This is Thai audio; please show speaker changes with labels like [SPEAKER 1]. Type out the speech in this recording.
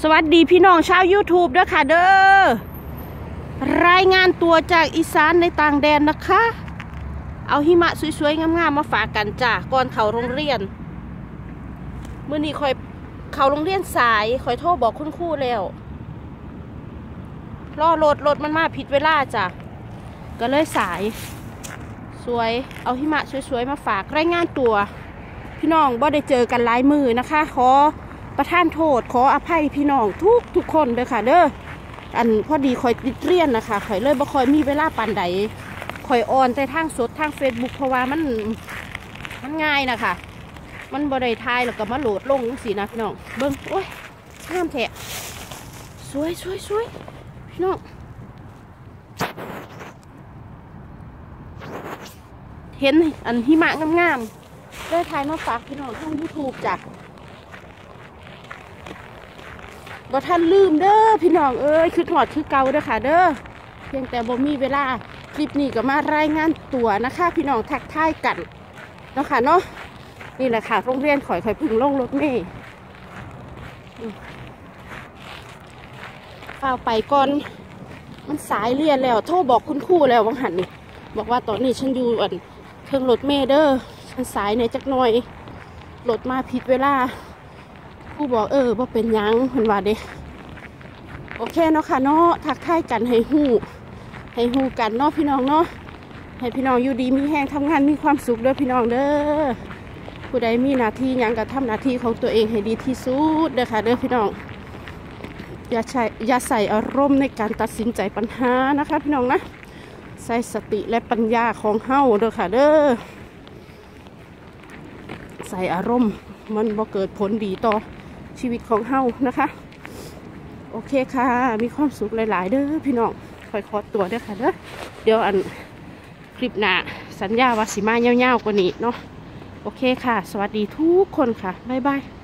[SPEAKER 1] สวัสดีพี่น้องชาว YouTube ด้วยค่ะเด้อรายงานตัวจากอีสานในต่างแดนนะคะเอาหิมะสวยๆงามๆมาฝากกันจ้าก่อนเข้าโรงเรียนเมื่อนี้คอยเข้าโรงเรียนสายคอยโทรบอกคุณครูแล้วรอรถมันมาผิดเวลาจ้ะก็เลยสายสวยเอาหิมะสวยๆมาฝากรายงานตัวพี่น้องบ่ได้เจอกันหลายมือนะคะขอประทานโทษขออภัยพี่น้องทุกคนเด้อค่ะเด้ออันพอดีคอยติดเรียนนะคะคอยเลยบ่คอยมีเวลาปานใดคอยออนแต่ทางสดทาง Facebook เพราะว่ามันง่ายนะคะมันบ่ได้ทายแล้วก็มาโหลดลงสินะพี่น้องเบิ้งโอ้ยงามแท้สวยพี่น้องเห็นอันหิมะงามๆได้ถ่ายมาฝากพี่น้องทาง YouTube จ้ะบ่ท่านลืมเด้อพี่น้องเอ้ยคือถอดคือเก่าเด้อค่ะเด้อเพียงแต่บ่มีเวลาคลิปนี้ก็มารายงานตัวนะคะพี่น้องทักทายกันเนาะค่ะเนาะนี่แหละค่ะโรงเรียนข่อยพึ่งลงรถเมล์เฝ้าไปก่อนมันสายเรียนแล้วโทรบอกคุณครูแล้ววังหันนี่บอกว่าตอนนี้ฉันอยู่เครื่องรถเมล์เด้อฉันสายในจักหน่อยรถมาผิดเวลาครูบอกว่าเป็นยังเพิ่นว่าเด้โอเคเนาะค่ะเนาะทักทายกันให้ฮู้กันเนาะพี่น้องเนาะให้พี่น้องอยู่ดีมีแห้งทำงานมีความสุขเด้อพี่น้องเด้อผู้ใดมีหน้าที่ยังก็ทำหน้าที่ของตัวเองให้ดีที่สุดเด้อค่ะเด้อพี่น้องอย่าใส่อารมณ์ในการตัดสินใจปัญหานะคะพี่น้องนะใส่สติและปัญญาของเฮาเด้อค่ะเด้อใส่อารมณ์มันบ่เกิดผลดีต่อชีวิตของเฮานะคะโอเคค่ะมีความสุขหลายๆเด้อพี่น้องคอยขอตัวเด้อค่ะเด้อเดี๋ยวคลิปหน้าสัญญาว่าสิมาเงาๆกว่านี้เนาะโอเคค่ะสวัสดีทุกคนค่ะบ๊ายบาย